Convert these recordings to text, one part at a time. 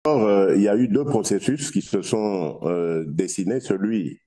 il y a eu deux processus qui se sont dessinés, celui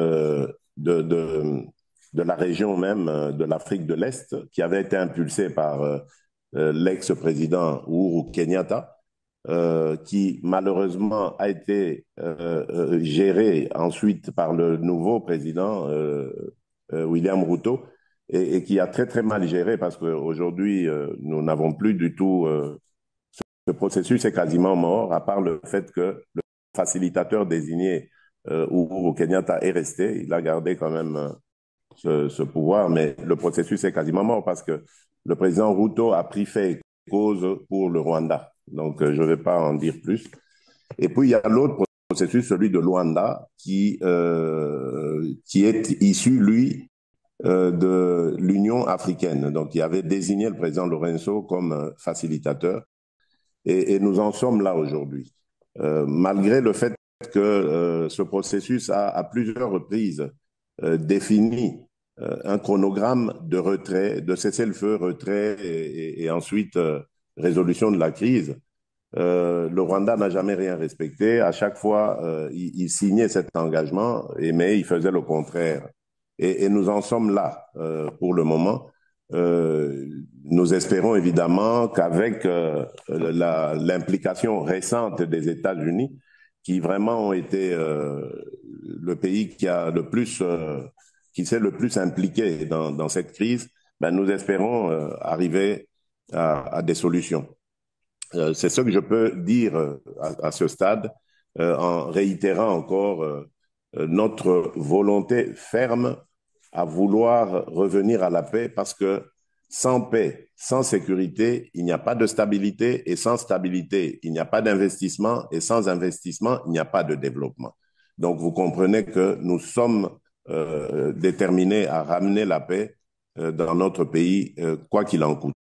de la région même de l'Afrique de l'Est, qui avait été impulsé par l'ex-président Uhuru Kenyatta, qui malheureusement a été géré ensuite par le nouveau président William Ruto, et qui a très très mal géré parce qu'aujourd'hui, nous n'avons plus du tout ce processus est quasiment mort, à part le fait que le facilitateur désigné Uhuru Kenyatta est resté. Il a gardé quand même ce pouvoir, mais le processus est quasiment mort parce que le président Ruto a pris fait et cause pour le Rwanda. Donc, je ne vais pas en dire plus. Et puis, il y a l'autre processus, celui de Luanda, qui est issu, lui, de l'Union africaine. Donc, il avait désigné le président Lorenzo comme facilitateur. Et nous en sommes là aujourd'hui. Malgré le fait que ce processus a à plusieurs reprises défini un chronogramme de retrait, de cessez-le-feu, retrait et ensuite résolution de la crise, le Rwanda n'a jamais rien respecté. À chaque fois, il signait cet engagement, mais il faisait le contraire. Et nous en sommes là pour le moment. Nous espérons évidemment qu'avec l'implication récente des États-Unis, qui vraiment ont été le pays qui a le plus, qui s'est le plus impliqué dans cette crise, ben, nous espérons arriver à des solutions. C'est ce que je peux dire à ce stade, en réitérant encore notre volonté ferme à vouloir revenir à la paix, parce que sans paix, sans sécurité, il n'y a pas de stabilité, et sans stabilité, il n'y a pas d'investissement, et sans investissement, il n'y a pas de développement. Donc, vous comprenez que nous sommes déterminés à ramener la paix dans notre pays, quoi qu'il en coûte.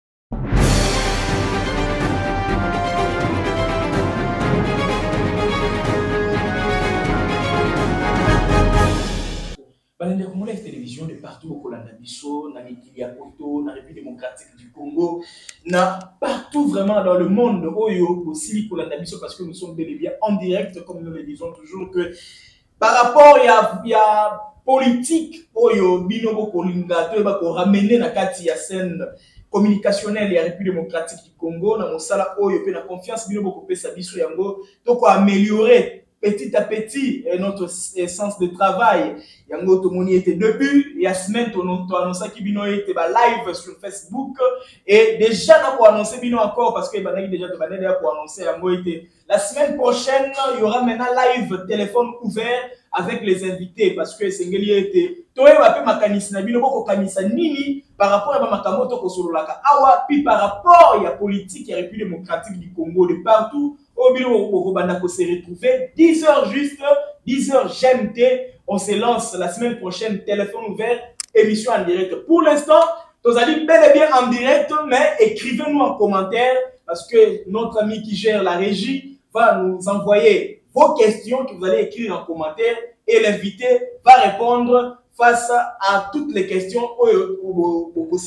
Les Congolais télévision de partout au Kolanda Bisso, na Mikili Poto, na République démocratique du Congo, na partout vraiment dans le monde, Oyo, aussi Kolanda Bisso, parce que nous sommes bel et bien en direct, comme nous le disons toujours, que par rapport il y a politique, Oyo, Binobo Kolinga, pour ramener na kati ya scène communicationnelle et la République démocratique du Congo, na Mosala Oyo, pe na confiance, Binobo Kopesa Bisso Yango, donc améliorer petit à petit notre sens de travail. Yango Tomoni était début, il y a semaine on a annoncé qu'il était live sur Facebook, et déjà on a annoncé bino encore parce que il y a déjà pour annoncer la semaine prochaine il y aura maintenant live téléphone ouvert avec les invités, parce que Sengeli était toi ma makanisi na bino boko kanisa nini par rapport à makamoto ko sololaka awa, puis par rapport à la politique et la République démocratique du Congo de partout. Au bureau, on s'est retrouvé 10h juste, 10h GMT. On se lance la semaine prochaine, téléphone ouvert, émission en direct. Pour l'instant, vous allez bel et bien en direct, mais écrivez-nous en commentaire, parce que notre ami qui gère la régie va nous envoyer vos questions que vous allez écrire en commentaire, et l'invité va répondre face à toutes les questions. Vous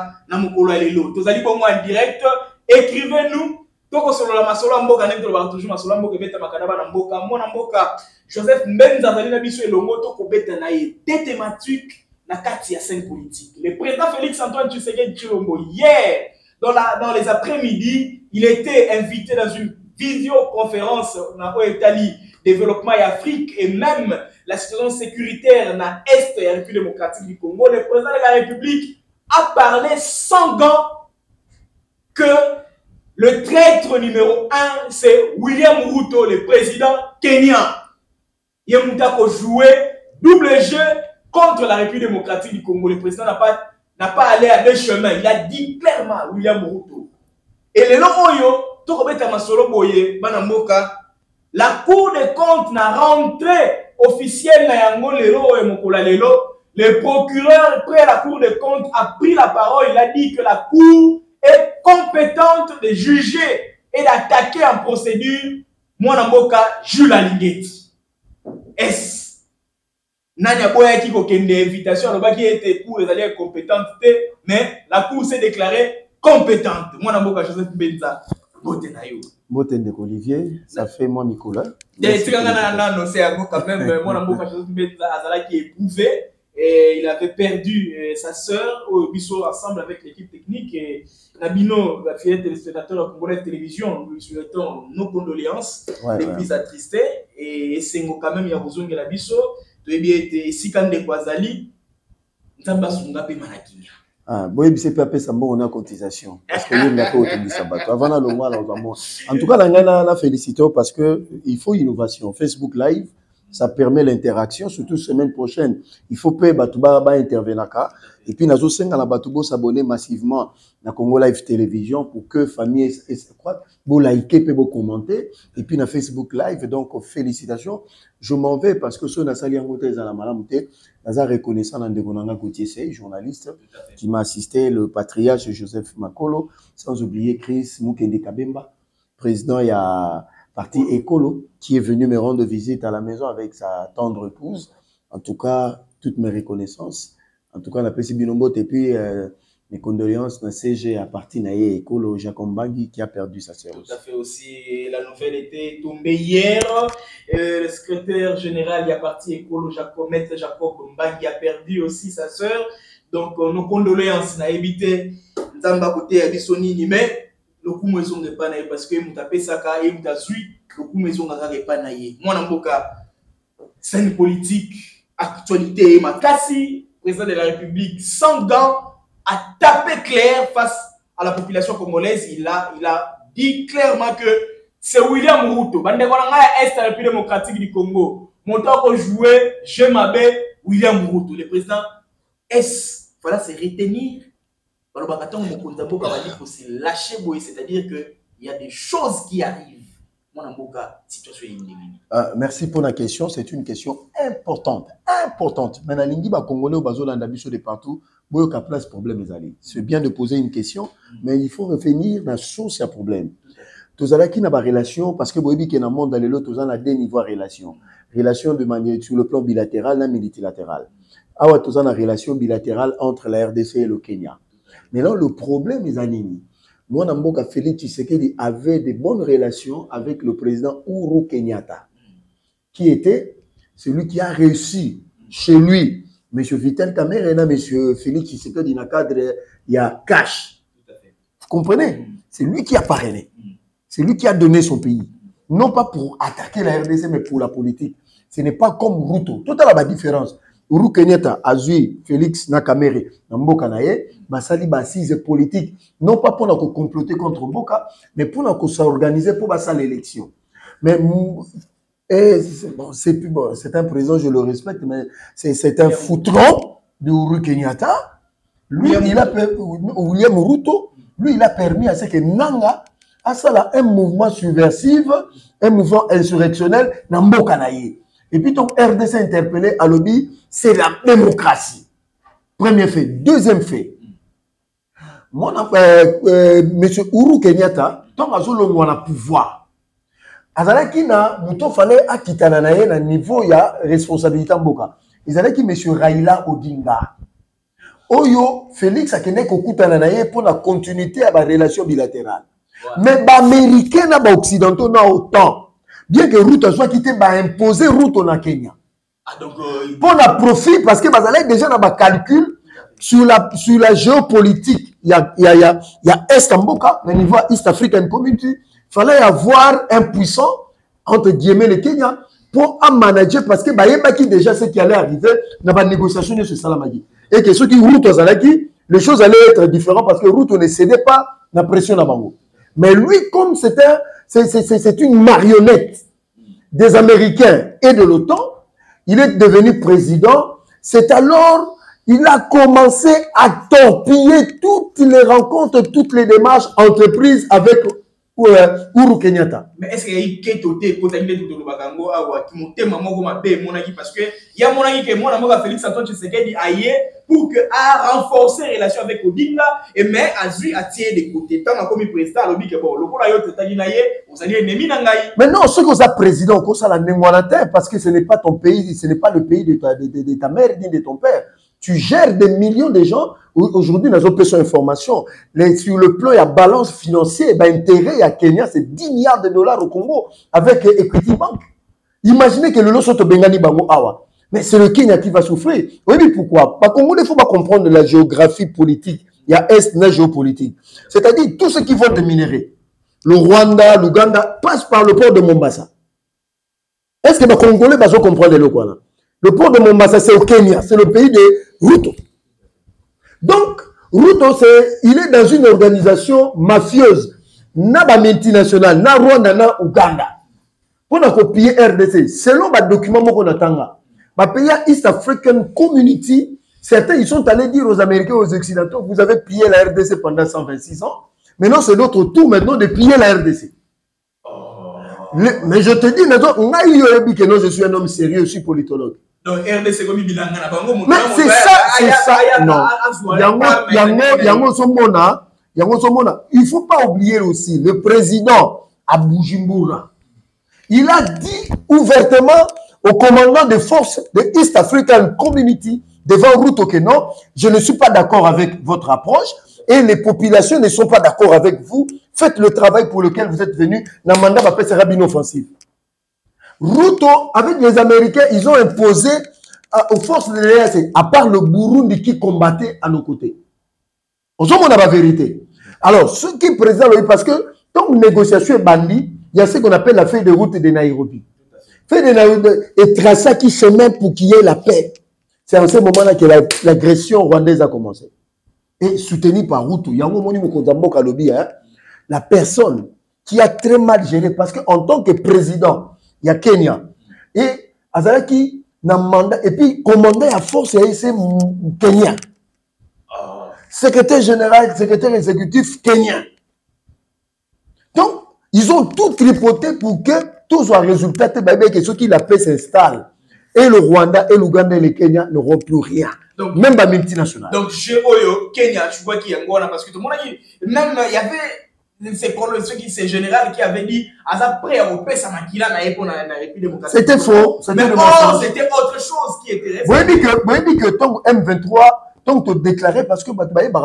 allez pour moi en direct, écrivez-nous. Toko solo la masolo mboka nendo ba toujours masolo mboka beta makadaba na mboka mona mboka Joseph Mbenza zali na biso elongo toko beta na ye des thématiques na kati ya scène politique. Le président Félix Antoine Tshisekedi Tshilombo hier dans les après-midi, il était invité dans une visioconférence na Italie développement et Afrique, et même la situation sécuritaire na est et République démocratique du Congo. Le président de la République a parlé sans gants que le traître numéro 1, c'est William Ruto, le président kenyan. Il a joué double jeu contre la République démocratique du Congo. Le président n'a pas allé à deux chemins. Il a dit clairement William Ruto. Et le Oyo, la Cour des comptes n'a rentré officielle le procureur près la Cour des comptes a pris la parole. Il a dit que la Cour est compétente de juger et d'attaquer en procédure Mwanamboka Jules Alingeti. Est-ce Nanya Boya qui a une invitation qui était pour les alliés compétentes, mais la Cour s'est déclarée compétente. Mwanamboka Joseph Benza. Bote de Olivier, ça fait moi Nicolas. Quand même, qui est éprouvé. Et il avait perdu sa sœur au Bissau ensemble avec l'équipe technique. Et Nabino, la fille téléspectateur congolais de télévision, nous lui souhaitons nos condoléances, les plus attristés. Et c'est quand même Yarozong et la Bissau. Tu es bien été Sikande Kwazali. Nzamba Sungape Manakinya. Ah, bon, c'est pas ça, on a cotisation. Parce que nous, on a pas autorisé ça. Avant, en tout cas, la félicitons parce que il faut innovation. Facebook Live, ça permet l'interaction, surtout semaine prochaine. Il faut payer Batouba intervenir. Et puis, nous avons s'abonner massivement à Congo Live Télévision pour que famille vous liker, vous commenter. Et puis, dans Facebook Live, donc, félicitations. Je m'en vais parce que ce n'est pas la malamouté. Nous avons reconnaissant dans Ndegonanga Gauthier, journaliste, qui m'a assisté, le patriarche Joseph Makolo, sans oublier Chris Mukende Kabemba, président il y a parti Écolo, qui est venu me rendre visite à la maison avec sa tendre épouse. En tout cas, toutes mes reconnaissances. En tout cas, on a passé Binombo et puis mes condoléances dans CG à partir d'Aye Écolo, Jacob Mbagi, qui a perdu sa sœur. Tout à fait aussi. La nouvelle était tombée hier. Le secrétaire général il y a parti Écolo, Maître Jacob Mbagi a perdu aussi sa sœur. Donc, nos condoléances, on a évité Nzamba côté à Bissonini, mais le coup maison n'est pas naïe parce que vous tapez ça et vous avez le coup maison n'est pas naïe. Moi, dans mon cas, scène politique, actualité, ma cassi, président de la République, sans gants, a tapé clair face à la population congolaise. Il a dit clairement que c'est William Ruto. Bandekolanga est la République démocratique du Congo. Mon temps pour jouer, je m'appelle William Ruto. Le président est, voilà, c'est retenir. C'est-à-dire qu'il y a des choses qui arrivent. Merci pour la question. C'est une question importante. Importante. Maintenant, les Congolais de partout, place problème. C'est bien de poser une question, mais il faut revenir dans la source à problème. Tous les qui n'ont pas relation, parce que vous dans le monde, dans l'autre, tous à deux niveaux de relation. Relation de manière sur le plan bilatéral et multilatéral. Ah, tous en relation bilatérale entre la RDC et le Kenya. Mais là, le problème est Zanini. Moi, Namboka Félix Tshisekedi avait de bonnes relations avec le président Uhuru Kenyatta, qui était celui qui a réussi chez lui. M. Vital Kamerhe et M. Félix Tshisekedi dans le cadre, il y a cash. Vous comprenez? C'est lui qui a parrainé. C'est lui qui a donné son pays. Non pas pour attaquer la RDC, mais pour la politique. Ce n'est pas comme Ruto. Tout à la différence. Uhuru Kenyatta a vu Félix Nakamere dans Mboka Naye, basali basise politique, non pas pour nous comploter contre Mboka, mais pour nous s'organiser pour passer l'élection. Mais c'est un président, je le respecte, mais c'est un foutron de Uhuru Kenyatta. Lui, William Ruto, lui, il a permis à ce que Nanga a un mouvement subversif, un mouvement insurrectionnel dans Mboka Naye. Et puis, donc, RDC interpellé à lobby, c'est la démocratie. Premier fait. Deuxième fait. Monsieur Uhuru Kenyatta, tant que nous avons pouvoir, azalaki na muto fallait akitana na ye na niveau ya responsabilité mboka. Izalaki monsieur Raila Odinga. Oyo Félix akende kokutana na ye pour la continuité à la relation bilatérale. Mais ba américain na ba occidentaux na autant. Bien que Ruto soit quitté, bah imposer Ruto na Kenya. Pour la profit, parce que bah déjà dans ma calcul sur la géopolitique, il y a Est Mboka, au niveau East African Community, il fallait avoir un puissant entre guillemets le Kenya pour manager parce que bah il y a qui déjà ce qui allait arriver dans la négociation de ce salamagi. Et que ceux qui Ruto Zalaki, les choses allaient être différentes parce que Ruto ne cédait pas la pression à Bango. Mais lui, comme c'est une marionnette des Américains et de l'OTAN, il est devenu président. C'est alors il a commencé à torpiller toutes les rencontres, toutes les démarches entreprises avec Uhuru Kenyatta. Mais est-ce qu'il y a eu quelque chose de Bagango qui monte parce que il y a mon ami qui est Félix Antoine Tshisekedi aillé pour que a renforcer les relations avec Odinga et mais a tiré des côtés tant comme président lobby que bon le coup là yo tetali naie vous allez ennemi nangai. Mais non, ce que ça président comme ça la némoanatin parce que ce n'est pas ton pays, ce n'est pas le pays de ta mère ni de ton père. tu gères des millions de gens. Aujourd'hui, nous avons besoin d'informations. Sur le plan, il y a balance financière, ben, intérêt à Kenya, c'est 10 milliards de dollars au Congo avec Equity Bank. Imaginez que le lot soit au Bengani Bango Awa. Mais c'est le Kenya qui va souffrir. Oui, mais pourquoi? Parce Congo, il faut pas comprendre la géographie politique. Il y a Est, la géopolitique. C'est-à-dire, tous ceux qui vont te minerer, le Rwanda, l'Ouganda, passent par le port de Mombasa. Est-ce que les Congolais vont comprendre le quoi? Le port de Mombasa, c'est au Kenya. C'est le pays de Ruto. Donc, Ruto, il est dans une organisation mafieuse. Na ba multinationale, na Rwanda, na Ouganda. Pour copier RDC, selon les documents qu'on attend, le pays East African Community, certains ils sont allés dire aux Américains, aux Occidentaux, vous avez pillé la RDC pendant 126 ans. Maintenant, c'est notre tour maintenant de piller la RDC. Mais je te dis, maintenant, je suis un homme sérieux, je suis politologue. Donc, RDC comme il mais c'est ça, non. Il ne faut pas oublier aussi le président à Bujumbura. Il a dit ouvertement au commandant des forces de East African Community devant Ruto que non, je ne suis pas d'accord avec votre approche et les populations ne sont pas d'accord avec vous. Faites le travail pour lequel vous êtes venus. Namanda va faire une offensive. Ruto, avec les Américains, ils ont imposé aux forces de l'EAC, à part le Burundi qui combattait à nos côtés. On a la vérité. Alors, ce qui est présent, parce que tant que négociation est bandit, il y a ce qu'on appelle la feuille de route de Nairobi. Feuille de Nairobi est tracé qui chemin pour qu'il y ait la paix. C'est en ce moment-là que l'agression rwandaise a commencé. Et soutenu par Ruto. Il y a un moment où la personne qui a très mal géré, parce qu'en tant que président, il y a Kenya. Et Azalaki n'a mandat, et puis commandant à force, c'est Kenya. Secrétaire général, secrétaire exécutif kenyan. Donc, ils ont tout tripoté pour que tout soit résultat, que ceux qui la paix s'installent. Et le Rwanda, et l'Ouganda et le Kenya n'auront plus rien. Donc, même la multinationale. Donc, chez Oyo, Kenya, tu vois qu'il y a un parce que tout le monde a dit, même il y avait c'est général qui avait dit, après, on paie sa maquilla, c'était faux. Mais oh, c'était autre chose qui était resté. Vous dites que ton M23, donc tu déclaré parce que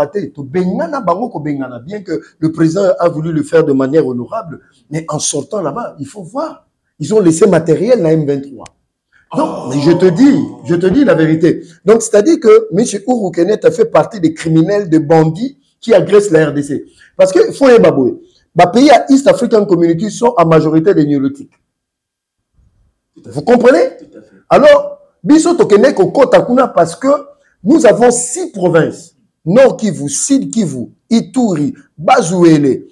bien que le président a voulu le faire de manière honorable, mais en sortant là-bas, il faut voir. Ils ont laissé matériel à M23. Donc, mais je te dis la vérité. Donc, c'est-à-dire que M. Uhuru Kenyatta fait partie des criminels, des bandits qui agressent la RDC. Parce que, il faut y babouer. Les pays à East African Community sont en majorité des néolithiques. Vous comprenez? Alors, Biso Tokenek au Kotakuna parce que nous avons 6 provinces. Nord Kivu, Sud Kivu, Ituri, Bazouele,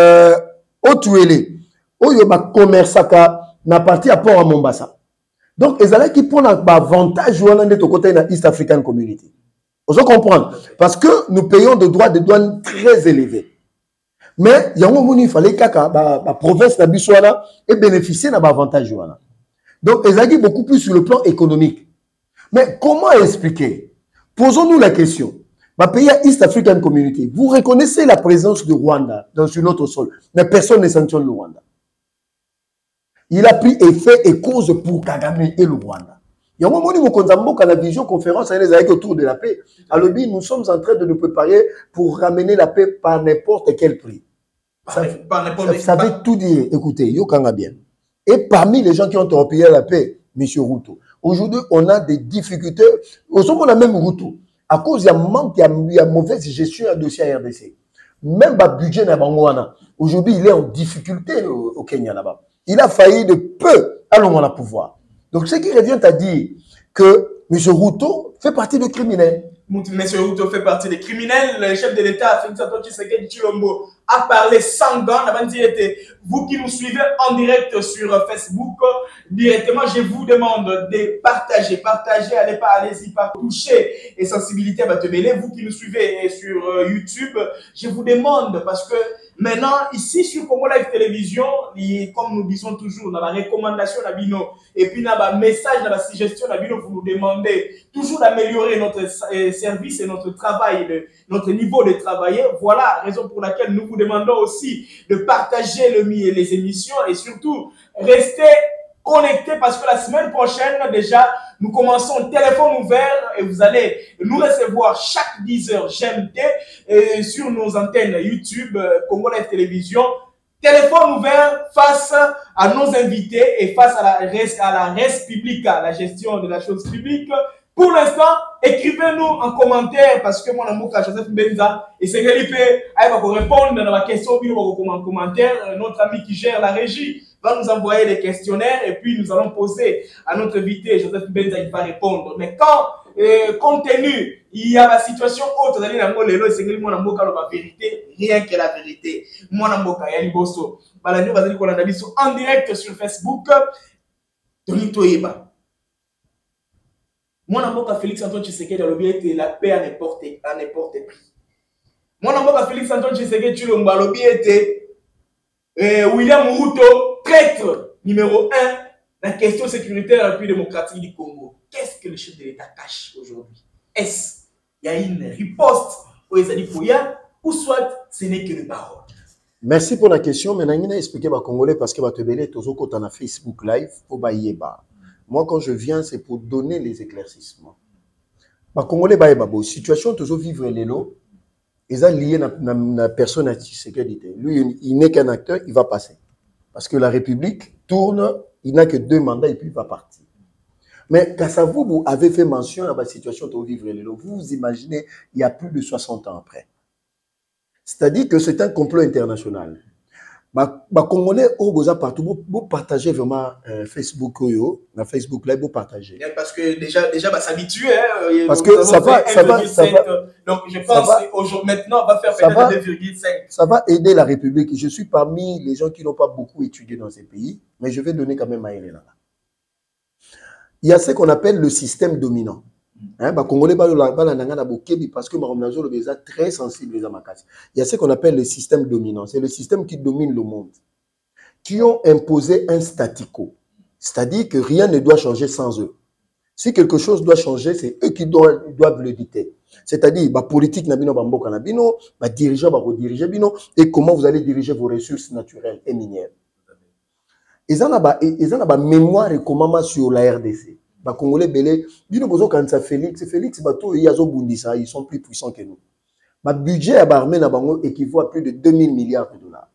Otuele, Oyoba Komersaka, n'a parti à Port à Mombasa. Donc, ils allaient qui prennent un avantage de côté de la East African Community. Vous comprenez? Parce que nous payons des droits de douane très élevés. Mais il fallait que la province d'Abissoana ait bénéficié d'un avantage. Donc, ils allaient beaucoup plus sur le plan économique. Mais comment expliquer? Posons-nous la question. Le pays à East African Community, vous reconnaissez la présence du Rwanda dans notre sol, mais personne ne sanctionne le Rwanda. Il a pris effet et cause pour Kagame et le Rwanda. Il y a un moment où la vision conférence autour de la paix. Alors, nous sommes en train de nous préparer pour ramener la paix par n'importe quel prix. Ça veut tout dire. Écoutez, Yokanga bien. Et parmi les gens qui ont torpillé la paix, M. Ruto, aujourd'hui, on a des difficultés. Au sommet, on a même Ruto. À cause, il y a manque, il y a mauvaise gestion à dossier à RDC. Même le budget n'a pas. Aujourd'hui, il est en difficulté au Kenya là-bas. Il a failli de peu à l'homme à pouvoir. Donc, ce qui revient à dire que M. Ruto fait partie des criminels. M. Ruto fait partie des criminels. Le chef de l'État, Félix Antoine Tshisekedi Tshilombo, a parlé sans gants. Vous qui nous suivez en direct sur Facebook, directement, je vous demande de partager. Partagez, allez-y, pas toucher et sensibilité à Batebele. Vous qui nous suivez sur YouTube, je vous demande parce que maintenant, ici sur Congo Live Télévision, comme nous disons toujours, dans la recommandation d'Abino et puis dans la message, dans la suggestion d'Abino, vous nous demandez toujours d'améliorer notre service et notre travail, notre niveau de travail. Voilà la raison pour laquelle nous vous demandons aussi de partager les émissions et surtout rester connecté parce que la semaine prochaine, déjà, nous commençons téléphone ouvert et vous allez nous recevoir chaque 10h GMT sur nos antennes YouTube, Congo Live Télévision. Téléphone ouvert face à nos invités et face à la res publica, la gestion de la chose publique. Pour l'instant, écrivez-nous en commentaire parce que mon amour Joseph Benza et c'est Felipe va répondre à la question en commentaire. Notre ami qui gère la régie va nous envoyer des questionnaires et puis nous allons poser à notre invité Joseph Benza, il va répondre. Mais quand, compte tenu, il y a la situation autre, c'est mon amour la vérité, rien que la vérité. Mon amour Yali Bosso, en direct sur Facebook, Tony Toyeba. Mon amour Félix Antoine Tshisekedi a lobby la paix à n'importe prix. Mon amour Félix Antoine Tshisekedi Tshilombo a lobby William Ruto, traître numéro 1 la question sécuritaire et démocratique du Congo. Qu'est-ce que le chef de l'État cache aujourd'hui? Est-ce qu'il y a une riposte aux Ezali-Pouya ou soit ce n'est que des paroles? Merci pour la question. Maintenant, je vais expliquer aux Congolais parce que je vais te dans Facebook Live pour Bayeba. Moi, quand je viens, c'est pour donner les éclaircissements. Les Congolais, la situation toujours vivre les lots, ils sont liés à la personne à Tshisekedi. Lui, il n'est qu'un acteur, il va passer. Parce que la République tourne, il n'a que 2 mandats et puis il va partir. Mais quand vous avez fait mention à la situation de vivre les lots, vous vous imaginez, il y a plus de 60 ans après. C'est-à-dire que c'est un complot international. Les Congolais, partout, vous partagez vraiment Facebook, na Facebook Live, vous partagez. Parce que déjà va s'habituer. Hein, parce que ça va. Donc je pense qu'aujourd'hui, maintenant, on va faire peut-être 2,5. Ça va aider la République. Je suis parmi les gens qui n'ont pas beaucoup étudié dans ces pays, mais je vais donner quand même à elle là. Il y a ce qu'on appelle le système dominant. Hein, Congolais, parce que les gens très sensibles. Il y a ce qu'on appelle le système dominant. C'est le système qui domine le monde. Qui ont imposé un statu quo. C'est-à-dire que rien ne doit changer sans eux. Si quelque chose doit changer, c'est eux qui doivent le dicter. C'est-à-dire, la politique, dirigeant, et comment vous allez diriger vos ressources naturelles et minières. Ils ont une mémoire et comment sur la RDC. Les Congolais, quand ça Félix, ils sont plus puissants que nous. Le budget à l'armée équivaut à plus de 2000 milliards de dollars.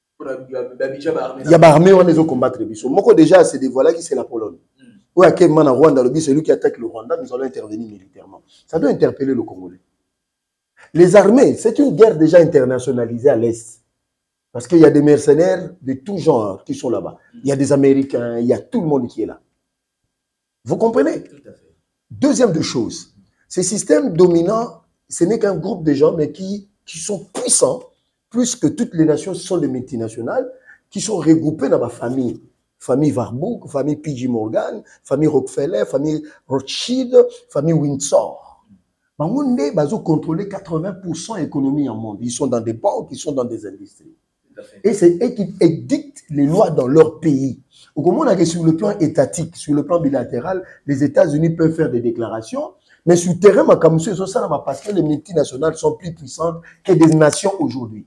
Il y a l'armée où on combattre. Moi, déjà, c'est des voilà qui c'est la Pologne. Ou à quel moment Rwanda, c'est lui qui attaque le Rwanda, nous allons intervenir militairement. Ça doit interpeller le Congolais. Les armées, c'est une guerre déjà internationalisée à l'Est. Parce qu'il y a des mercenaires de tout genre qui sont là-bas. Il y a des Américains, il y a tout le monde qui est là. Vous comprenez? Tout à fait. Deuxième de choses, ces systèmes dominants, ce n'est qu'un groupe de gens, mais qui sont puissants, plus que toutes les nations, ce sont des multinationales, qui sont regroupées dans ma famille. Famille Warburg, famille P.J. Morgan, famille Rockefeller, famille Rothschild, famille Windsor. Ils ont contrôlé 80% de l'économie en monde. Ils sont dans des banques, ils sont dans des industries. Et c'est eux qui édictent les lois dans leur pays. Au moment où sur le plan étatique, sur le plan bilatéral, les États-Unis peuvent faire des déclarations, mais sur le terrain, parce que les multinationales sont plus puissantes que des nations aujourd'hui.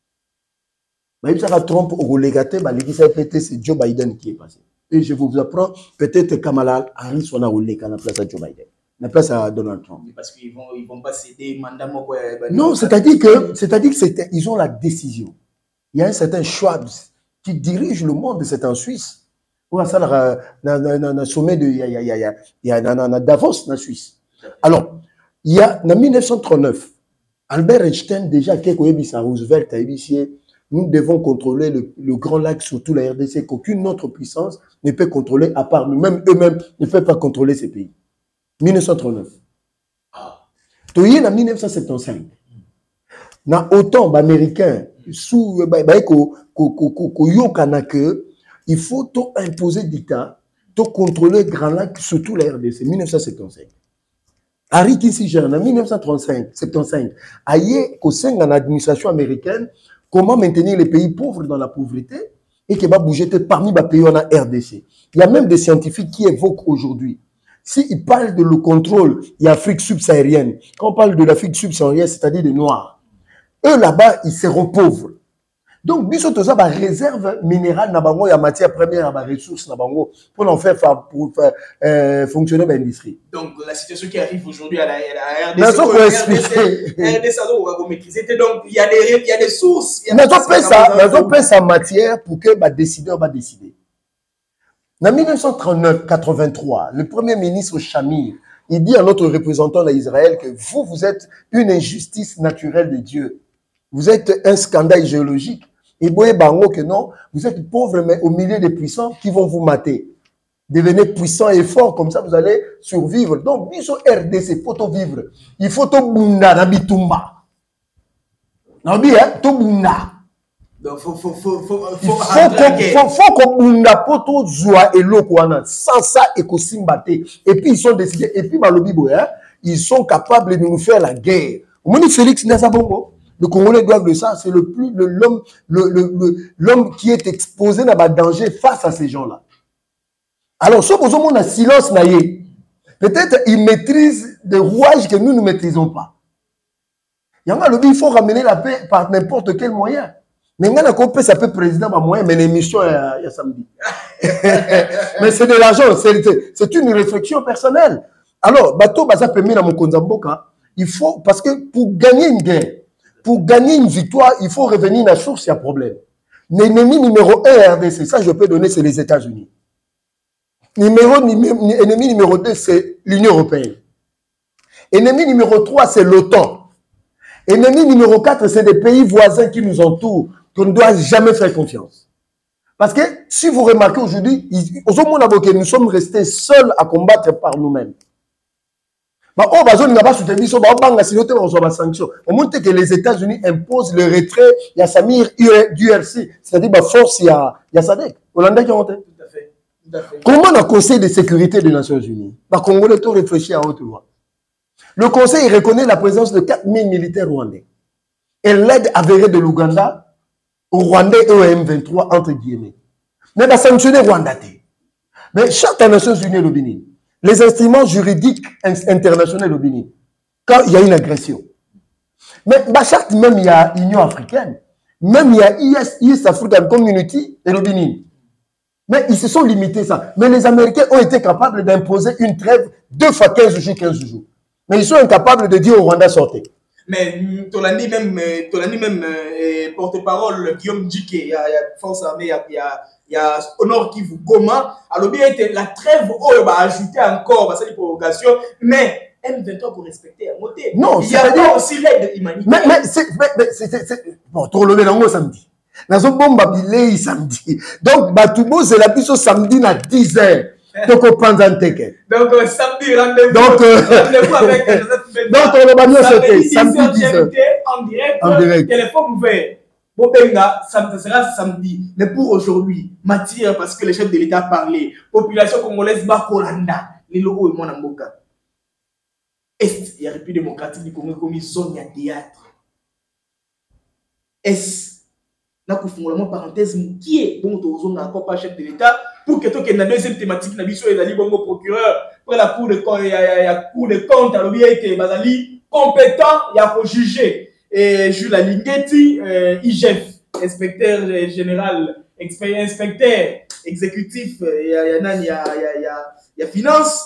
Trump au relégaté, c'est Joe Biden qui est passé. Et je vous apprends, peut-être Kamala Harris on a relégaté à la place à Joe Biden, la place à Donald Trump. Parce qu'ils vont pas céder mandat. Non, c'est-à-dire qu'ils ont la décision. Il y a un certain Schwab qui dirige le monde, c'est en Suisse. Ou à ça, dans sommet de, il y a Davos, en Suisse. Alors, il y a, en 1939, Albert Einstein, déjà, Roosevelt a initié, nous devons contrôler le Grand Lac, surtout la RDC, qu'aucune autre puissance ne peut contrôler, à part nous-mêmes, eux-mêmes ne peuvent pas contrôler ces pays. 1939. En 1975, na autant américain sous il faut imposer dictat, contrôler Grand Lac, surtout la RDC. 1975. Harry Kissinger, en 1975, a eu au sein de l'administration américaine comment maintenir les pays pauvres dans la pauvreté et qui va bouger parmi les pays en RDC. Il y a même des scientifiques qui évoquent aujourd'hui. S'ils parlent de le contrôle, il y a l'Afrique subsaharienne. Quand on parle de l'Afrique subsaharienne, c'est-à-dire des Noirs, eux là-bas, ils seront pauvres. Donc, biso toza ba réserve minérale na bango ya matière première ba ressources na bango pour en faire fonctionner l'industrie. Donc, la situation qui arrive aujourd'hui à la RDC, RDC, donc il y a des sources. Mais on peut sa matière pour que les décideurs va décider. En 1939-83, le premier ministre Shamir, il dit à notre représentant d'Israël que vous êtes une injustice naturelle de Dieu. Vous êtes un scandale géologique. Et boye bango que non, vous êtes pauvres mais au milieu des puissants qui vont vous mater. Devenez puissants et forts, comme ça vous allez survivre. Donc, biso RDC, faut vivre. Il faut to bunda na bitumba. Nabi, to bunda. Donc, faut qu'on bunda poto joie et l'eau kwana. Sans ça, et qu'on simbate. Et puis, ils sont décidés. Et puis, malobi boye, ils sont capables de nous faire la guerre. Au moins, Félix Nazabongo. Le Congolais doit de ça, c'est l'homme qui est exposé dans le danger face à ces gens-là. Alors, si vous avez un silence, peut-être ils maîtrisent des rouages que nous ne maîtrisons pas. Il faut ramener la paix par n'importe quel moyen. Mais ça peut président par moyen, mais l'émission il y a samedi. Mais c'est de l'argent, c'est une réflexion personnelle. Alors, bateau baza permis dans mon Konzamboka, il faut, parce que pour gagner une guerre, pour gagner une victoire, il faut revenir à la source, il y a problème. L'ennemi numéro 1 RDC, ça je peux donner, c'est les États-Unis. Ennemi numéro 2, c'est l'Union européenne. Ennemi numéro 3, c'est l'OTAN. Ennemi numéro 4, c'est des pays voisins qui nous entourent, qu'on ne doit jamais faire confiance. Parce que si vous remarquez aujourd'hui, nous sommes restés seuls à combattre par nous-mêmes. On montre que les États-Unis imposent le retrait, il y a Samir d'URC, c'est-à-dire force, il y a SADC. Hollandais qui ont monté. Tout à fait. Tout à fait. Comment le Conseil de sécurité des Nations Unies, le Congolais tout réfléchit à haute voix. Le Conseil reconnaît la présence de 4000 militaires rwandais et l'aide avérée de l'Ouganda au Rwandais et au M23 entre guillemets. Mais il a sanctionné Rwanda. Mais chaque Nations Unies le Bénin. Les instruments juridiques internationaux au Bénin, quand il y a une agression. Mais chaque même il y a l'Union africaine, même il y a East African Community et le Bénin. Mais ils se sont limités ça. Mais les Américains ont été capables d'imposer une trêve 2 fois 15 jours. Mais ils sont incapables de dire au Rwanda sortez. Mais Tolani même porte-parole Guillaume Djike, il y a force armée, il y a Honor Kivu Goma. Alors bien la trêve va ajouter encore cette prorogation, mais M23 pour respecter la montée. Non, il y a aussi l'aide humanitaire. Mais c'est bon, tu le mets samedi. Nous avons bombe billet samedi. Donc Batoubo c'est la puissance samedi à 10h. Donc on prend un ticket. Donc samedi rendez-vous. Rendez-vous avec Joseph Benda. Donc on va bien sauter samedi 10h. En direct. Téléphone ouvert. Bobenga, ça sera samedi. Mais pour aujourd'hui, matière, parce que le chef de l'État a parlé, population congolaise, Bakolanda, les logos et mon amboka. Est, il y a République démocratique du Congo comme une zone de théâtre. Est, là, pour faire une parenthèse, qui est bon, on a encore pas chef de l'État, pour que tu aies une deuxième thématique, la mission est d'aller bon procureur, pour la cour de compte, il y a cour de compte, il y a Bazali compétent, il y a pour juger. Et Jules Alinguetti, IGF, inspecteur général, inspecteur exécutif, il y a finance.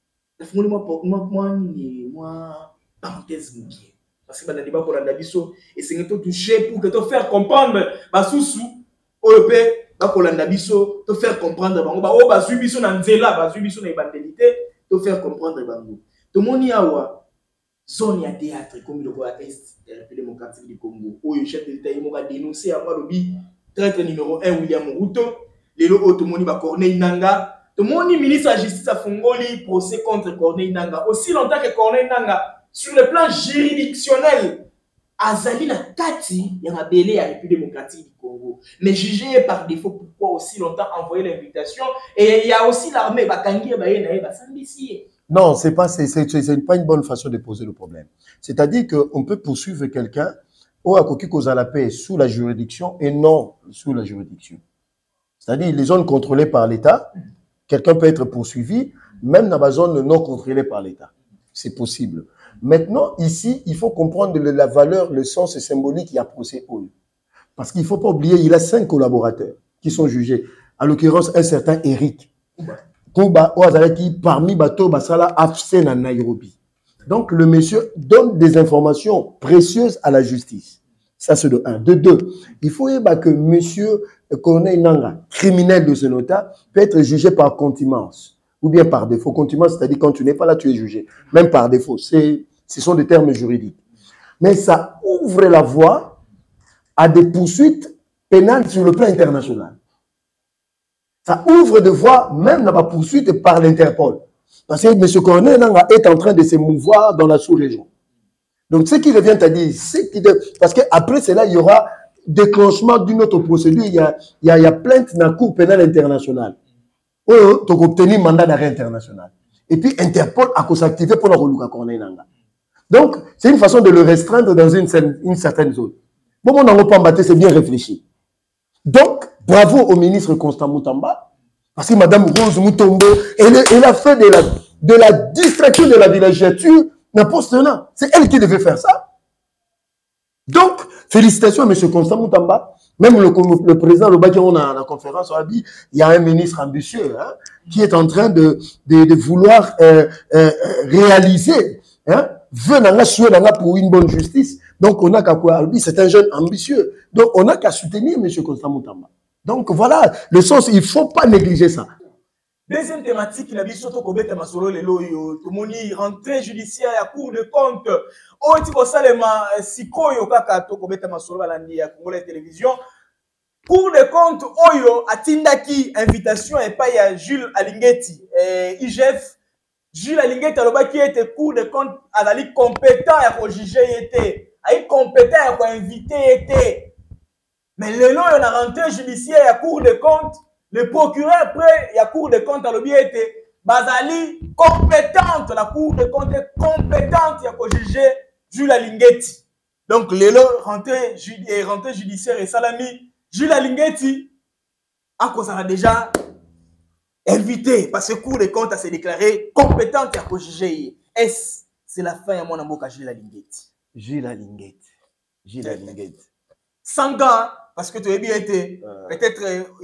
Moi, parenthèse, parce que dans le débat pour la Nabiso, et c'est que tu toucher pour que tu faire comprendre, Basusu, OEP, pour la Nabiso, te faire comprendre, oh, Basubiso Nanzela, Basubiso Nébandélité, te faire comprendre, Bango. Tout le monde y a zone ya théâtre comme le voit est de la République démocratique du Congo où le chef de l'État il m'a dénoncé à moi le traître numéro 1 William Ruto les lots tout le monde va Corneille Nanga tout le monde ministre de la justice a Fongoli procès contre Corneille Nanga aussi longtemps que Corneille Nanga sur le plan juridictionnel Azali na kati ya mabele ya République démocratique du Congo mais jugé par défaut pourquoi aussi longtemps envoyer l'invitation et il y a aussi l'armée bakangi ba yena ba sambisi. Non, c'est pas une bonne façon de poser le problème. C'est-à-dire qu'on peut poursuivre quelqu'un au Akoki cause la paix sous la juridiction et non sous la juridiction. C'est-à-dire les zones contrôlées par l'État, quelqu'un peut être poursuivi même dans la zone non contrôlée par l'État. C'est possible. Maintenant, ici, il faut comprendre la valeur, le sens symbolique qu'il y a procès. Parce qu'il ne faut pas oublier, il a 5 collaborateurs qui sont jugés. En l'occurrence, un certain Eric. Kouba Ouazalaki, parmi Bato Basala, Afsen à Nairobi. Donc, le monsieur donne des informations précieuses à la justice. Ça, c'est de 1. De 2, il faut que monsieur Corneille Nanga, criminel de ce nota, peut être jugé par contumace ou bien par défaut. Contumace, c'est-à-dire quand tu n'es pas là, tu es jugé. Même par défaut. Ce sont des termes juridiques. Mais ça ouvre la voie à des poursuites pénales sur le plan international. Ça ouvre des voies même dans la poursuite par l'Interpol. Parce que M. Corneille Nanga est en train de se mouvoir dans la sous-région. Donc, ce qui revient à dire, parce qu'après cela, il y aura déclenchement d'une autre procédure. Il y a plainte dans la Cour pénale internationale. Tu as obtenu mandat d'arrêt international. Et puis, Interpol a s'activer pour la relouka Corneille Nanga. Donc, c'est une façon de le restreindre dans une certaine zone. Bon, on n'a pas embatté, c'est bien réfléchi. Donc, bravo au ministre Constant Moutamba, parce que Mme Rose Moutombo, elle a fait de la distraction de la villégiature n'importe quoi. C'est elle qui devait faire ça. Donc, félicitations à M. Constant Moutamba. Même le président Lobaki, on a la conférence, on a dit, il y a un ministre ambitieux qui est en train de vouloir réaliser, venant pour une bonne justice. Donc, on a qu'à quoi, c'est un jeune ambitieux. Donc, on n'a qu'à soutenir M. Constant Moutamba. Donc, voilà, le sens, il ne faut pas négliger ça. Deuxième thématique, il a dit surtout qu'on bête masolo les loyo, tout le monde rentrée judiciaire à cour de compte. Oh, tu vois ça les ma siko yo kaka to qu'on bête masolo balandi à Congolais télévision. Cour de compte oyo atindaki invitation et pas à Jules Alingeti IGF. Jules Alingeti aloba qui était cour de compte alali compétent à juger était, ay compétent à inviter était. Mais le lot on a rentré judiciaire à cour de compte. Le procureur, après, il y a Cour de compte à l'objet, Bazali, compétente, la Cour de compte est compétente, il y a juger Jules Alingeti. Donc, le rentrée judiciaire et salami, Jules Alingeti, à cause a déjà invité, parce que Cour de compte s'est déclaré compétente, il y a juger. Est-ce c'est la fin à mon amour à Jules Alingeti? Jules Alingeti. Jules Alingeti. 100 ans, parce que tu as bien été, peut-être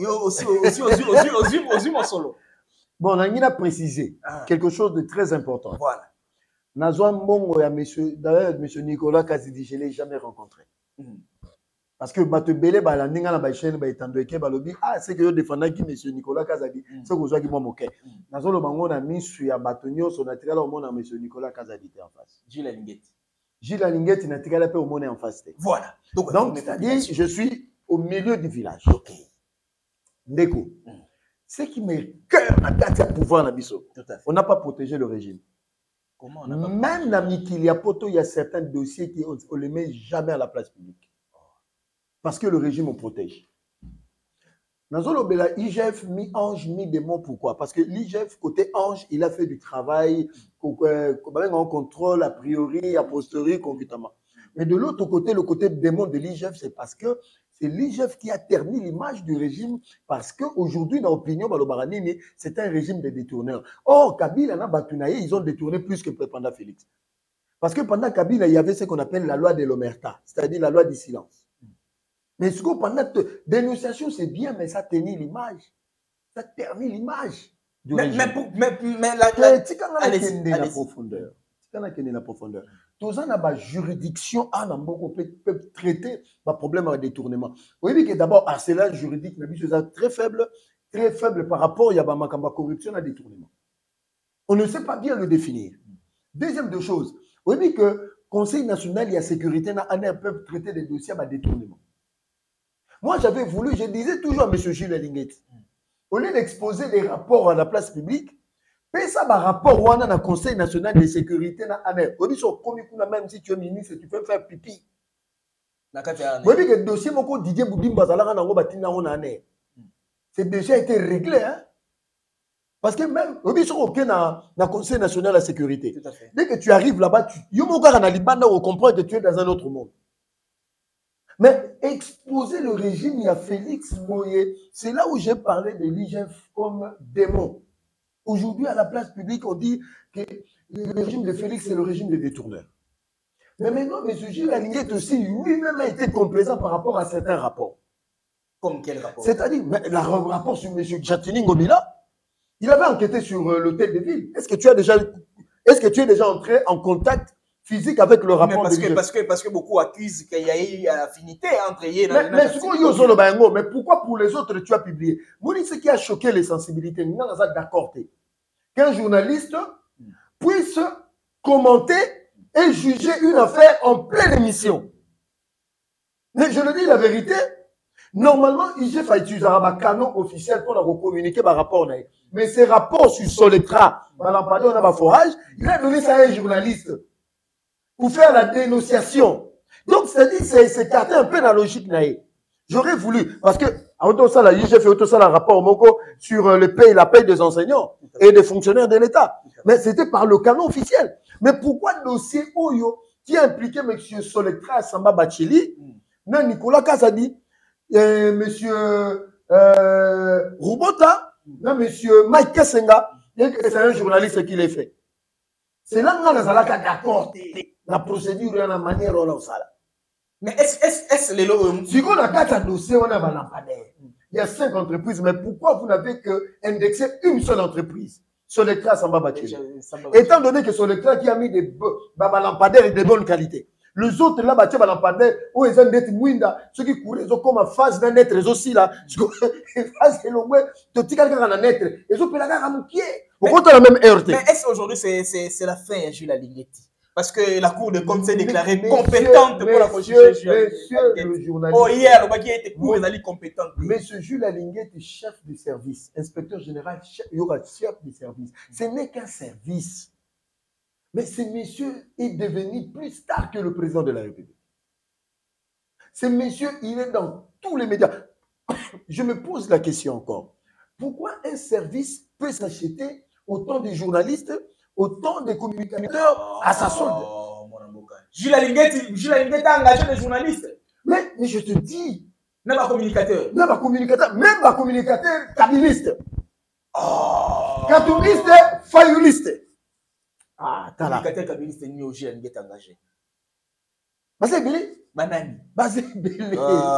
aussi mon solo. Bon, on a précisé quelque chose de très important. Voilà. Nazwan Mongo et d'ailleurs, M. Nicolas Kazidi, je ne l'ai jamais rencontré. Parce que Batebele, la Ninga, la chaîne, c'est que je défendais qui M. Nicolas Kazadi, c'est que je suis moqué. Nazwan le Bango a mis sur Batonio, son naturel au monde à M. Nicolas Kazadi en face. Gilles Alingeti. Gilles Alingeti n'a pas au monde en face. Voilà. Donc c'est-à-dire, je suis au milieu du village. Ok. Ndeko. Ce qui me cœur à tête pouvoir na biso. On n'a pas protégé le régime. Comment on a pas même dans Mikilia Poto, il y a certains dossiers qui on ne les met jamais à la place publique. Parce que le régime on protège. Dans l'obéla, IGF mi-ange, mi-démon, pourquoi? Parce que l'IGF, côté ange, il a fait du travail, on contrôle a priori, a posteriori, concomitamment. Mais de l'autre côté, le côté démon de l'IGF, c'est parce que c'est l'IGF qui a terni l'image du régime, parce qu'aujourd'hui, dans l'opinion, c'est un régime de détourneurs. Or, Kabila, ils ont détourné plus que pendant Félix. Parce que pendant Kabila, il y avait ce qu'on appelle la loi de l'omerta, c'est-à-dire la loi du silence. Mais ce que pendant dénonciation, c'est bien, mais ça ternit l'image. Ça ternit l'image du régime. Mais la profondeur. La profondeur. Tous en a juridiction peut traiter le problème de détournement. Vous voyez que d'abord, harcèlement juridique, c'est très faible par rapport à la corruption et détournement. On ne sait pas bien le définir. Deuxième de chose, vous voyez que le Conseil national de la sécurité peut traiter des dossiers de détournement. Moi, j'avais voulu, je disais toujours à M. Gilles Alingeti, au lieu d'exposer des rapports à la place publique, fais ça par rapport au Conseil national de sécurité. Même si tu es ministre, tu peux faire pipi. Vous voyez que le dossier, Didier Boudimba, ce dossier a été réglé. Hein? Parce que même, dans le Conseil national de la sécurité, dès que tu arrives là-bas, tu comprends que tu es dans un autre monde. Mais exposer le régime, il y a Félix Moye. C'est là où j'ai parlé de l'IGF comme démon. Aujourd'hui, à la place publique, on dit que le régime de Félix, c'est le régime des détourneurs. Mais maintenant, M. Gilles Alinguet aussi, lui-même a été complaisant par rapport à certains rapports. Comme quel rapport? C'est-à-dire, le rapport sur M. Jatini Ngomila, il avait enquêté sur l'hôtel de ville. Est-ce que tu es déjà entré en contact physique avec le rapport parce que beaucoup accusent qu'il y a eu affinité entre eux. Mais pourquoi pour les autres tu as publié? Mouni, ce qui a choqué les sensibilités, nous sommes d'accord qu'un journaliste puisse commenter et juger une affaire en pleine émission. Mais je le dis la vérité, normalement, IGF a utilisé un canon officiel pour communiquer par rapport. Mais ces rapports sur Soletra, forage, il a donné ça à un journaliste pour faire la dénonciation. Donc, c'est-à-dire, c'est écarté un peu la logique. J'aurais voulu, parce que, IGF fait un rapport sur la paie des enseignants et des fonctionnaires de l'État. Mais c'était par le canon officiel. Mais pourquoi le dossier Oyo, qui a impliqué M. Soletra Samba Bachili, Nicolas Kazadi, M. Roubota, M. Mike Kessenga, c'est un journaliste qui l'a fait. C'est là que nous avons d'accord la procédure et la manière dont on l'a. Mais est-ce les lots? Si on a 4 dossiers, on a un lampadaire. Il y a 5 entreprises, mais pourquoi vous n'avez que indexé une seule entreprise? Solectra Samba Bachili. Étant donné que Solectra qui a mis des lampadaires et de bonne qualité. Les autres là, bah, lampadaires, où ils ont des mouinda, ceux qui courent, ils ont comme en phase d'un être, ils aussi là. Phase de l'ombre, de petit quelqu'un en être, ils ont fait la gare à mon pied. Pourquoi tu as la même RT? Mais est-ce qu'aujourd'hui c'est la fin, Jules Alinguetti? Parce que la Cour de compte s'est déclarée compétente pour la Monsieur le journaliste. Oh, hier, le qui a été Cour est compétente. Monsieur Jules Alinguet est chef de service, inspecteur général, chef de service. Ce n'est qu'un service. Mais ce monsieur est devenu plus star que le président de la République. Ce monsieur, il est dans tous les médias. Je me pose la question encore. Pourquoi un service peut s'acheter autant de journalistes, autant de communicateurs à sa solde? Jules Alinguet a engagé des journalistes. Mais je te dis. Même un communicateur. Même un communicateur cabiniste. Cabiniste, fayouliste. Ah, t'as là. Communicateur cabiniste ni au Jules Alinguet engagé. Basé Bélé? Banani. Basé Bélé.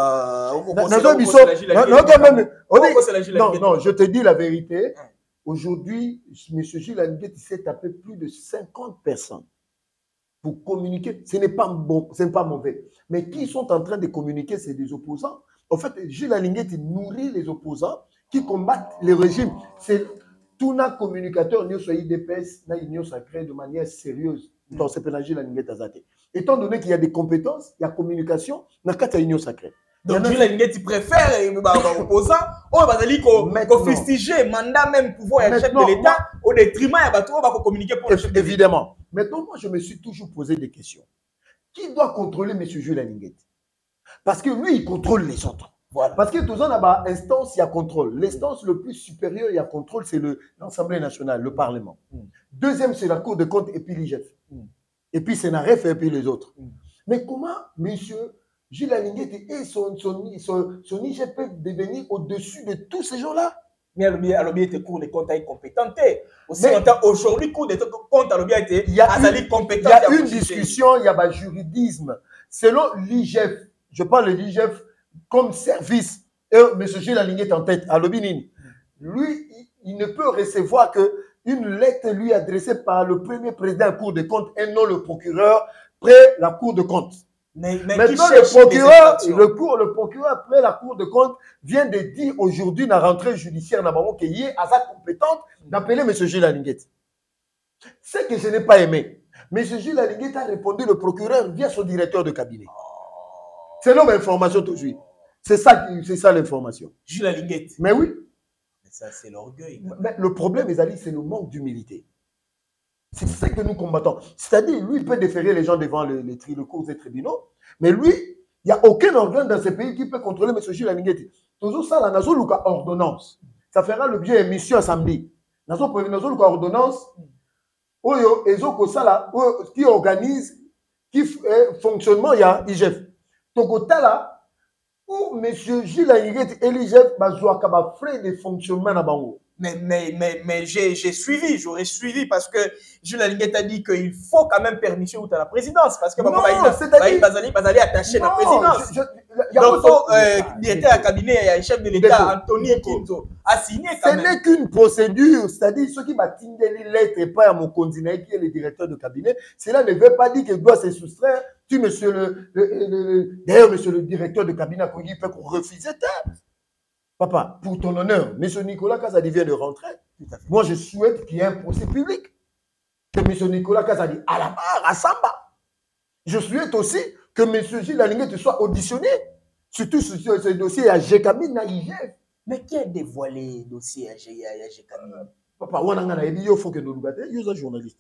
Non, je te dis la vérité. Aujourd'hui, M. Jules Alinguet s'est tapé plus de 50 personnes pour communiquer. Ce n'est pas bon, ce n'est pas mauvais. Mais qui sont en train de communiquer, c'est des opposants. En fait, Jules Alinguet nourrit les opposants qui combattent le régime. C'est tout un communicateur, nous sommes IDPS, nous union sacrée de manière sérieuse. Dans ce pénal, Jules Alinguet Azate. Étant donné qu'il y a des compétences, il y a communication, dans le union sacrée. Donc, Jules Alinguet préfère les opposants, on va dire qu'on fustiger mandat même pouvoir et chef de l'État au détriment de la on va communiquer pour le chef de l'État. Évidemment. Maintenant, moi, je me suis toujours posé des questions. Qui doit contrôler M. Jules Alinguet? Parce que lui, il contrôle les autres. Voilà. Parce que tout ça, là-bas, instance, il y a contrôle. L'instance le plus supérieur, il y a contrôle, c'est l'Assemblée nationale, le Parlement. Deuxième, c'est la Cour des comptes et puis l'IGF. Et puis Sénaref et puis les autres. Mais comment M. Jules Alinguet et son IGF peuvent devenir au-dessus de tous ces gens-là? Mais alors bien était Cour des comptes a été compétente. Aussi aujourd'hui, Cour des comptes a été compétente. Il y a une discussion, il y a un juridisme. Selon l'IGF, je parle de l'IGF comme service, et M. Jules Alinguet est en tête, à l'Obinine. Lui, il ne peut recevoir qu'une lettre lui adressée par le premier président de la Cour des comptes et non le procureur près la Cour de compte. Mais maintenant, le procureur après la Cour de compte vient de dire aujourd'hui dans la rentrée judiciaire qu'il est à sa compétente d'appeler M. Jules Alinguet. Ce que je n'ai pas aimé, M. Jules Alinguet a répondu le procureur via son directeur de cabinet. C'est l'information aujourd'hui. C'est ça l'information. Jules Alinguet. Mais oui. Mais ça, c'est l'orgueil. Mais le problème, c'est le manque d'humilité. C'est ça que nous combattons. C'est-à-dire, lui, il peut déférer les gens devant les cours et tribunaux, mais lui, il n'y a aucun organe dans ce pays qui peut contrôler M. Jules Alinguet. Toujours ça, la Nazo Luka ordonnance. Ça fera l'objet d'émission samedi. Nazo Luka ordonnance, qui organise, qui fonctionnement, il y a IGF. Donc, où M. Jules Alinguet et l'IGF ont frais de fonctionnement. Mais j'ai suivi, j'aurais suivi parce que Jules Alinguet a dit qu'il faut quand même permission à la présidence parce que il allait attacher la présidence. Donc, il était à cabinet, il y a un chef de l'État, Anthony Kinzo, a signé quand même. Ce n'est qu'une procédure, c'est-à-dire ceux qui m'attendent les lettres et pas à mon continent qui est le directeur de cabinet, cela ne veut pas dire qu'il doit se soustraire. Tu, d'ailleurs, monsieur le directeur de cabinet, il peut refuser ça. Papa, pour ton honneur, M. Nicolas Kazadi vient de rentrer. Moi, je souhaite qu'il y ait un procès public. Que M. Nicolas Kazadi, à la barre, à Samba. Je souhaite aussi que M. Gilles Alinguet soit auditionné. Surtout sur ce dossier à Gécamine, à IGF. Mais qui a dévoilé le dossier à Gécamine? Papa, il faut que nous nous battions. Il y a un journaliste.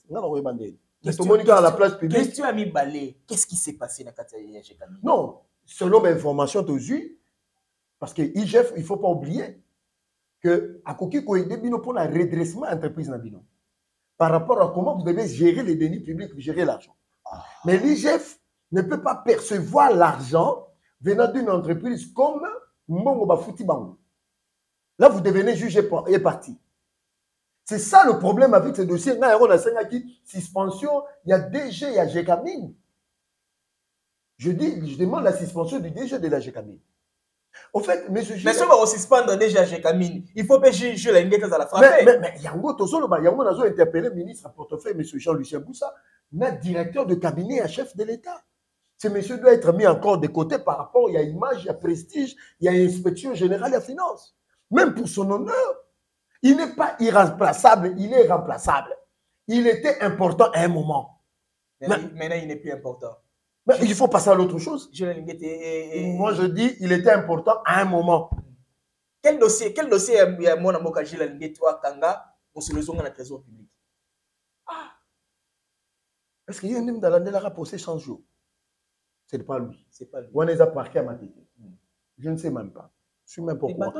À la place publique. Question à Mibalé. Qu'est-ce qui s'est passé dans Gécamine? Non, selon mes informations d'aujourd'hui, parce que IGF, il ne faut pas oublier que à Koki Koïdé Bino pour le redressement entreprise Nabino. Par rapport à comment vous devez gérer les deniers publics, gérer l'argent. Mais l'IGF ne peut pas percevoir l'argent venant d'une entreprise comme Mbongo Bafouti Bango. Là, vous devenez juge et parti. C'est ça le problème avec ce dossier. Là, on a 5 suspension, il y a DG, il y a Gécamine. Je demande la suspension du DG de la Gécamine. Au fait, mais si on va suspendre déjà Gécamine, il faut que je l'ai à la frapper. Mais Yango a interpellé le ministre à portefeuille, M. Jean-Lucien Boussa, notre directeur de cabinet à chef de l'État. Ce monsieur doit être mis encore de côté par rapport, il y a image, il y a prestige, il y a inspection générale des finances. Même pour son honneur, il n'est pas irremplaçable, il est remplaçable. Il était important à un moment. Maintenant, il n'est plus important. Mais il faut passer à l'autre chose. Moi, je dis, il était important à un moment. Quel dossier est mon amour quand Gilles Alinguet, toi, Kanga, pour se leçon dans le trésor public? Est-ce qu'il y a un homme dans l'année là pour ces 100 jours? Ce n'est pas lui. C'est pas lui. On les a parqués à ma tête. Je ne sais même pas. Je ne sais même pas pourquoi.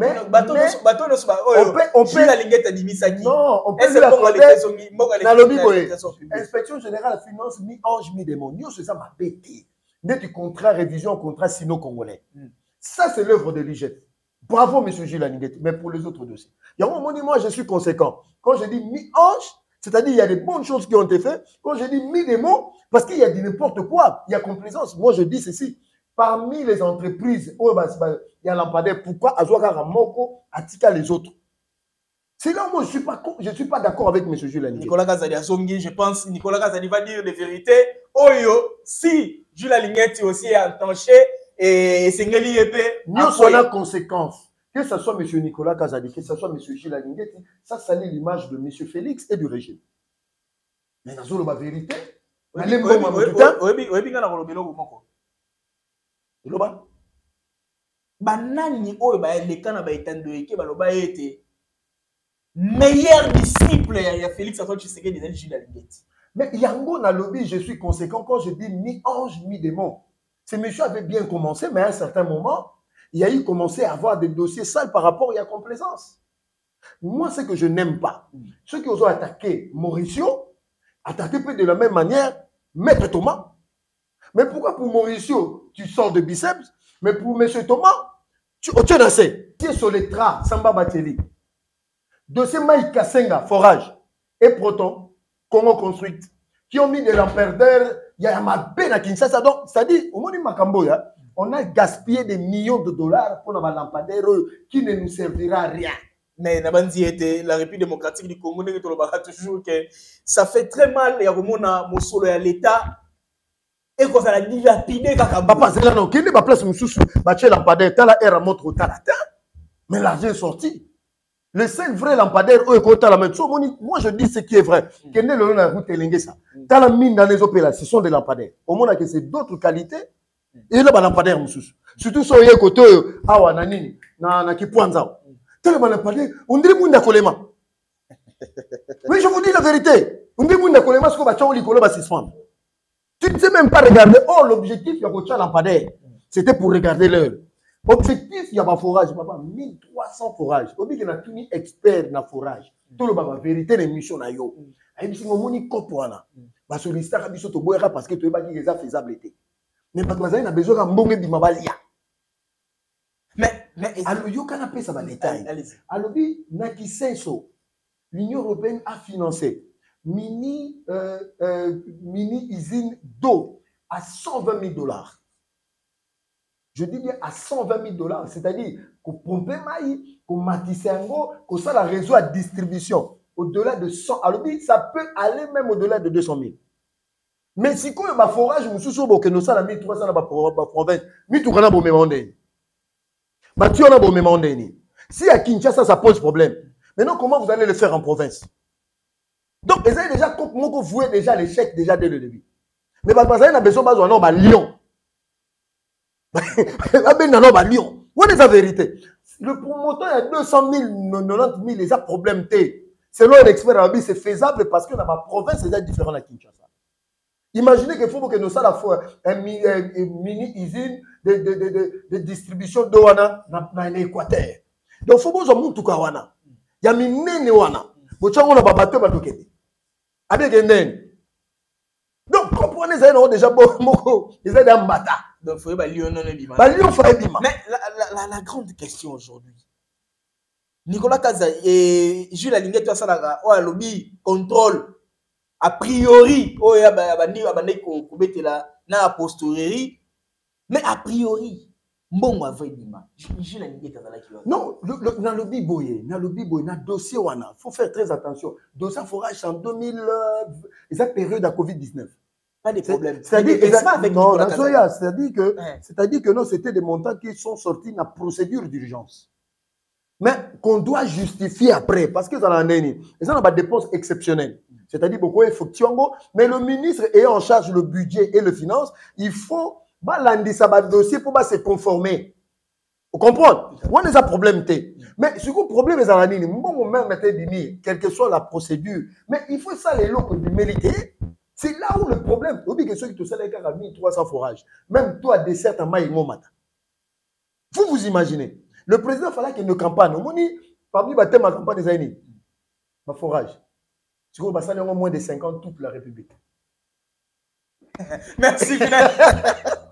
On peut la ligne de Misaki. Non, on peut la Inspection générale de finances, mi-ange, mi-démon. Nous, c'est ça ma bête. Dès du contrat, révision, contrat sino-congolais. Ça, c'est l'œuvre de l'IGF. Bravo, M. Gilles Alinguet, mais pour les autres dossiers. Il y a un moment où moi, je suis conséquent. Quand je dis mi-ange, c'est-à-dire il y a des bonnes choses qui ont été faites. Quand je dis mi-démon, parce qu'il y a dit n'importe quoi, il y a complaisance. Moi, je dis ceci. Parmi les entreprises, il y a Lampadaire. Pourquoi Azouaka Ramoko attika les autres? C'est là où moi, je ne suis pas d'accord avec M. Jules Alinguet. Nicolas Kazadi Asongi, je pense Nicolas Kazadi va dire les vérités. Oyo, si Jules Alinguet aussi est entanché et Sengeli Epé. Nous sommes en conséquence. Que ce soit M. Nicolas Kazadi, que ce soit M. Jules Alinguet, ça salit l'image de M. Félix et du régime. Mais dans la vérité, banani oyo ba leka na ba etando eke ba loba ete meilleur disciple ya Félix Antoine Tshisekedi de Jules Alinguet. Mais yango na lobby, je suis conséquent quand je dis mi-ange, mi-démon. Ce monsieur avait bien commencé, mais à un certain moment, il a eu commencé à avoir des dossiers sales par rapport à la complaisance. Moi, ce que je n'aime pas, ceux qui ont attaqué Mauricio, attaqué peut de la même manière Maître Thomas. Mais pourquoi pour Mauricio, tu sors de biceps, mais pour M. Thomas, tu es dansé. Tu es sur les traces, Samba Bateli. Dossier Maïk Kassenga, forage, et Proton, Congo Construite, qui ont mis des lampadaires, il y a ma peine à Kinshasa. Donc, c'est-à-dire, au moment Makambo, on a gaspillé des millions de dollars pour nos lampadaires qui ne nous servira à rien. Mais Nabandi était la République démocratique du Congo, toujours que ça fait très mal, il y a mon solo à l'État. Et quand ça a dilapidé, papa, c'est là, non, qui n'est pas place, monsieur, bâcher lampadaire, t'as la air à montre au talata, mais l'argent est sorti. Le seul vrai lampadaire, moi je dis ce qui est vrai. Quel est le route et ça? T'as la mine dans les opéras, ce sont des lampadaires. Au moins, c'est d'autres qualités. Et là, lampadaire, monsieur. Surtout sur les côtés, awa, nanini, na kipuanza. T'as le lampadaire, on dirait moun kolema. Mais je vous dis la vérité. On dirait moun kolema, ce qu'on va tchao l'icolo va se suspendre. Tu ne sais même pas regarder. Oh, l'objectif, il y a un lampadaire. C'était pour regarder l'heure. Objectif, il y a un forage. Papa, 1300 forages. On dit qu'il y a tout expert dans le forage. Tout le monde vérité des missions. Il dit que mon copoana. Parce que l'histoire a dit que parce que tu es faisable. Mais parce que a besoin de mbonge bimabalia. Mais alors yo kana pesa ba détail. Alors Nakisenso, l'Union européenne a financé mini usine d'eau à 120 000 $. Je dis bien à 120 000 $, c'est-à-dire qu'on pompe maï, qu'on matisse un go, qu'on soit la réseau à distribution au-delà de 100. Alors ça peut aller même au-delà de 200 000. Mais si quoi ma forage nous sous que nous ça la 1300 na province, mi tout kana bo memandé. Ba tu on a bo memandé. Si à Kinshasa ça pose problème. Maintenant comment vous allez le faire en province? Donc ils ont déjà comment vous déjà l'échec déjà dès le début. Mais ba a besoin ba non ba Lyon. Lyon. What est la vérité? Le promoteur a 200 000, 90 000, il a problème. Selon l'expert, c'est faisable parce que dans ma province, c'est différent à Kinshasa. Imaginez qu'il faut que nous ayons une mini-usine de distribution d'eau dans l'Équateur. Donc, il faut que nous ayons il y a une nene wana. On a bateau batokete. Avec un nene. Donc, comprenez, ils ont déjà beaucoup. Ils ont déjà un bata. Donc, il faut que Lyon non bima. Mais la grande question aujourd'hui. Nicolas Kaza et Jules Alinguet, tu as ça, oh, lobby, contrôle. A priori, oh, ya bandi ko betela na posteriori. Mais a priori, mbongo avay bima. Jules Alinguet azala ki. Non, na lobby boye, na dossier wana. Faut faire très attention. Dossier forage en 2000, la période à Covid-19. Pas de problème. C'est-à-dire que non, c'était des montants qui sont sortis dans la procédure d'urgence. Mais qu'on doit justifier après, parce que ça en a une dépense exceptionnelle. C'est-à-dire pourquoi il faut que tu en go, mais le ministre est en charge le budget et le finance, il faut balander ça dossier pour se conformer. Vous comprenez? On a un problème. Mais ce le problème est en ligne. Bon, même quelle que soit la procédure, mais il faut ça les lots de mériter. C'est là où le problème. Oublie que ceux qui te salent à 1300 forages. Même toi, dessert en maï matin. Vous imaginez. Le président fallait qu'il ne campagne. On dit, parmi les thèmes de la campagne des années, ma forage. Tu vois, ça a moins de 50 toute la République. Merci,